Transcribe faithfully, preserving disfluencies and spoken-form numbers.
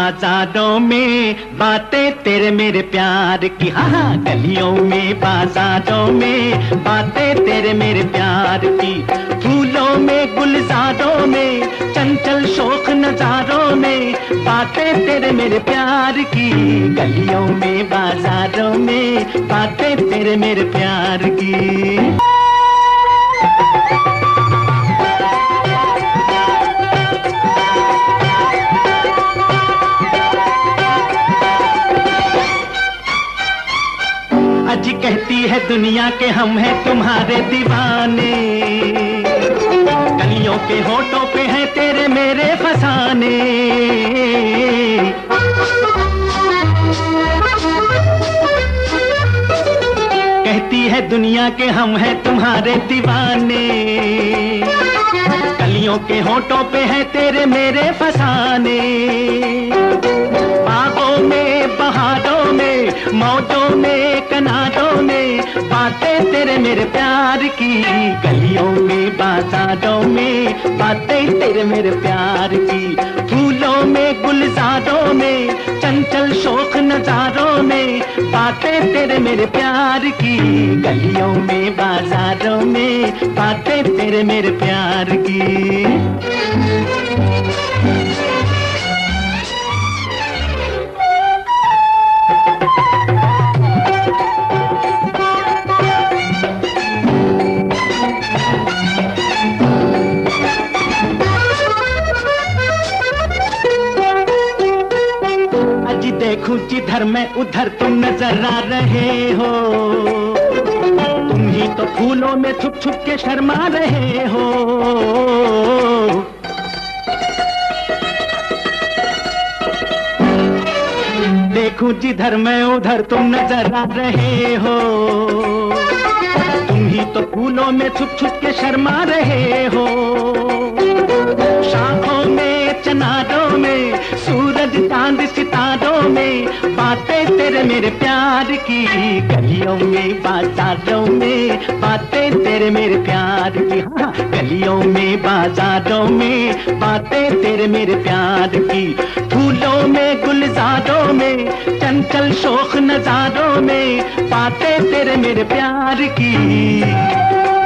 बाजारों में बातें तेरे मेरे प्यार की, हाँ हाँ गलियों में बाजारों में बातें तेरे मेरे प्यार की। फूलों में गुलजारों में चंचल शोक नजारों में बातें तेरे मेरे प्यार की। गलियों में बाजारों में बातें तेरे मेरे प्यार की। अजी कहती है दुनिया के हम हैं तुम्हारे दीवाने, गलियों के होठों पे हैं तेरे मेरे फसाने। कहती है दुनिया के हम हैं तुम्हारे दीवाने, गलियों के होठों पे हैं तेरे मेरे फसाने। बागों में बहारों में मौजों में कनारों में बातें तेरे मेरे प्यार की। गलियों में बाजारों में बातें तेरे मेरे प्यार की। फूलों में गुलजारों में चंचल शोक नजारों में बातें तेरे मेरे प्यार की। गलियों में बाजारों में बातें तेरे मेरे प्यार की। देखूं जिधर मैं उधर तुम नजर आ रहे हो, तुम ही तो फूलों में छुप छुप के शर्मा रहे हो। देखूं जिधर मैं उधर तुम नजर आ रहे हो, तुम ही तो फूलों में छुप छुप के शर्मा रहे हो। शाखों में चनारों में सूरज चांद सितारों में बातें तेरे मेरे प्यार की। गलियों में बाजारों में बातें तेरे मेरे प्यार की, हाँ गलियों में बाजारों में बातें तेरे मेरे प्यार की। फूलों में गुलजारों में चंचल शोक नजारों में बातें तेरे मेरे प्यार की।